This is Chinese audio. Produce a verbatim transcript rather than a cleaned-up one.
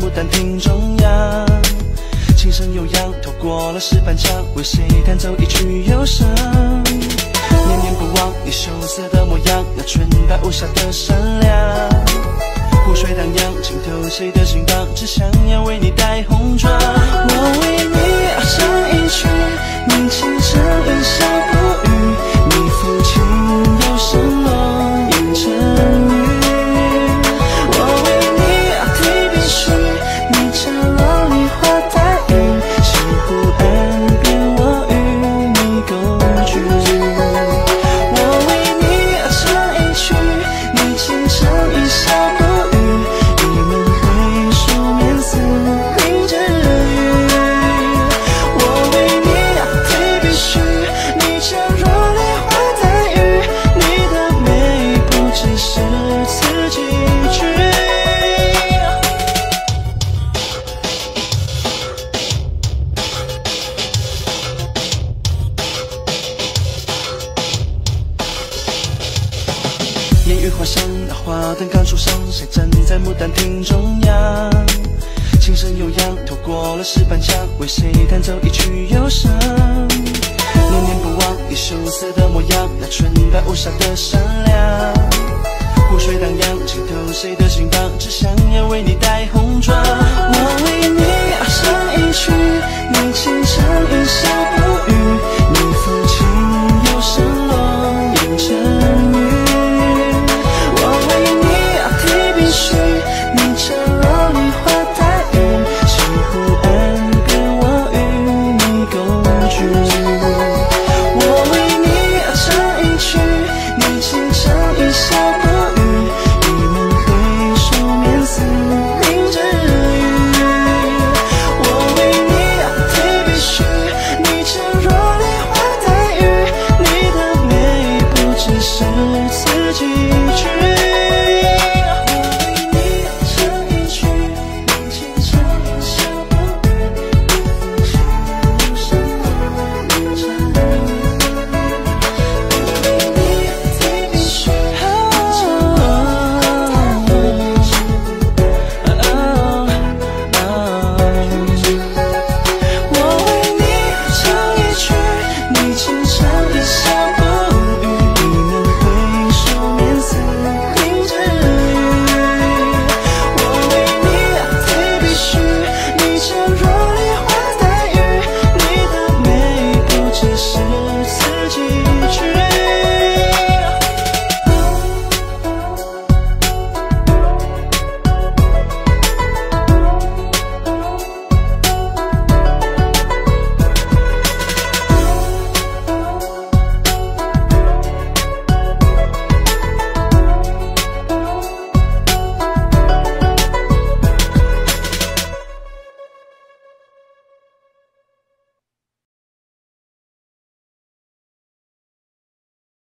牡丹亭中央，琴声悠扬，透过了石板墙，为谁弹奏一曲忧伤？念念不忘你羞涩的模样，那纯白无瑕的善良。湖水荡漾，浸透谁的心房，只想要为你戴红妆。我为你而唱一曲，你轻声一笑不语，你抚琴有声梦言成语。我为你而提笔序，你将落梨花带雨，西湖岸边我与你共聚。我为你而唱一曲，你轻声一笑不语，一门回书面似凝之语。我为你而提笔序，你将若梨花带雨，你的美不只是此几句。烟雨花香，那花灯刚初上，谁站在牡丹亭中央？琴声悠扬，透过了石板墙，为谁弹奏一曲忧伤？念念不忘你羞涩的模样，那纯白无瑕的善良。湖水荡漾，浸透谁的心房，只想要为你戴红妆。我为你而唱一曲，你轻声一笑